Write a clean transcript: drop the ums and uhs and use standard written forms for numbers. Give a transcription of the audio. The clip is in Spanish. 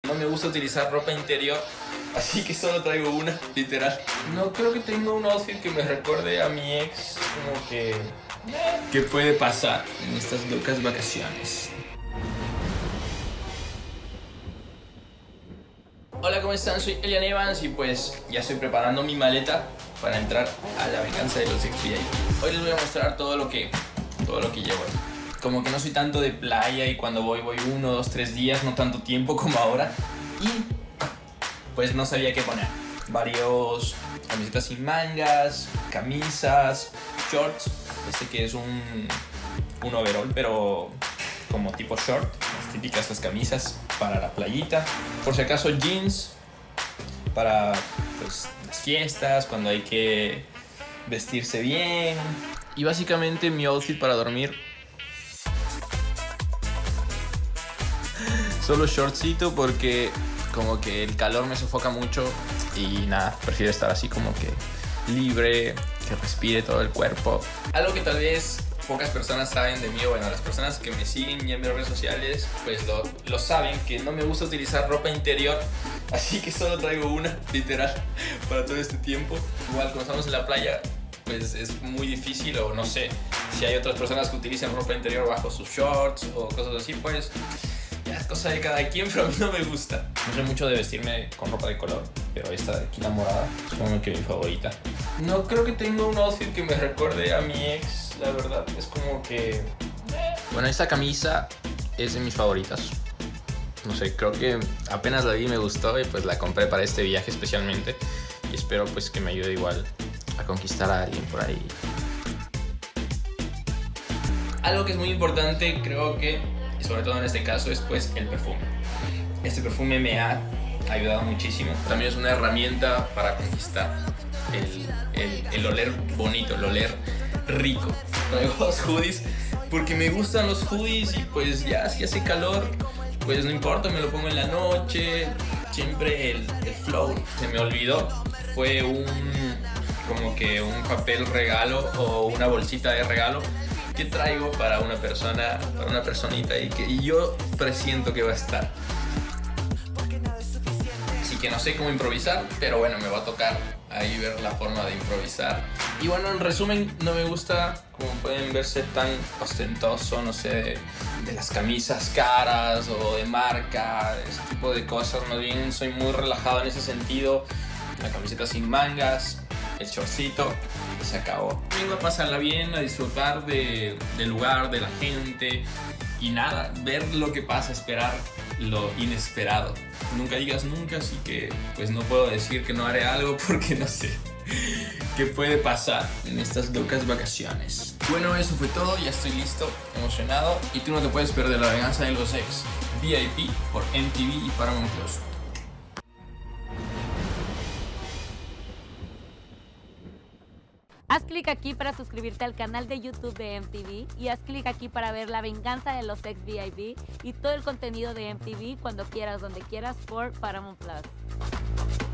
No me gusta utilizar ropa interior, así que solo traigo una, literal. No creo que tenga un outfit que me recuerde a mi ex, como que... ¿Qué puede pasar en estas locas vacaciones? Hola, ¿cómo están? Soy Elian Evans y pues ya estoy preparando mi maleta para entrar a la venganza de los ex VIP. Hoy les voy a mostrar todo lo que llevo. Como que no soy tanto de playa y cuando voy 1, 2, 3 días, no tanto tiempo como ahora. Y pues no sabía qué poner. Varios camisetas sin mangas, camisas, shorts. Este que es un overall, pero como tipo short. Las típicas las camisas para la playita. Por si acaso jeans para pues, las fiestas, cuando hay que vestirse bien. Y básicamente mi outfit para dormir. Solo shortcito porque como que el calor me sofoca mucho y nada, prefiero estar así como que libre, que respire todo el cuerpo. Algo que tal vez pocas personas saben de mí, o bueno, las personas que me siguen y en mis redes sociales pues lo saben, que no me gusta utilizar ropa interior, así que solo traigo una, literal, para todo este tiempo. Igual cuando estamos en la playa pues es muy difícil, o no sé, si hay otras personas que utilizan ropa interior bajo sus shorts o cosas así, pues ya es cosa de cada quien, pero a mí no me gusta. No sé mucho de vestirme con ropa de color, pero esta de aquí, la morada, es como que mi favorita. No creo que tenga un outfit que me recuerde a mi ex, la verdad, es como que... Bueno, esta camisa es de mis favoritas. No sé, creo que apenas la vi y me gustó y pues la compré para este viaje especialmente. Y espero pues que me ayude igual a conquistar a alguien por ahí. Algo que es muy importante, creo que, y sobre todo en este caso, es pues el perfume. Este perfume me ha ayudado muchísimo. También es una herramienta para conquistar el oler bonito, el oler rico. Traigo dos hoodies porque me gustan los hoodies y pues ya si hace calor, pues no importa, me lo pongo en la noche. Siempre el flow. Se me olvidó, fue como que un papel regalo o una bolsita de regalo que traigo para una persona, para una personita y yo presiento que va a estar. Así que no sé cómo improvisar, pero bueno, me va a tocar ahí ver la forma de improvisar. Y bueno, en resumen, no me gusta, como pueden verse, tan ostentoso, no sé, de las camisas caras o de marca, ese tipo de cosas. Más bien soy muy relajado en ese sentido. La camiseta sin mangas, el shortcito, y se acabó. Vengo a pasarla bien, a disfrutar del lugar, de la gente y nada, ver lo que pasa, esperar lo inesperado. Nunca digas nunca, así que pues no puedo decir que no haré algo porque no sé qué puede pasar en estas locas vacaciones. Bueno, eso fue todo, ya estoy listo, emocionado, y tú no te puedes perder la venganza de los ex VIP por MTV y Paramount Plus. Haz clic aquí para suscribirte al canal de YouTube de MTV y haz clic aquí para ver la venganza de los ex VIP y todo el contenido de MTV cuando quieras, donde quieras por Paramount Plus.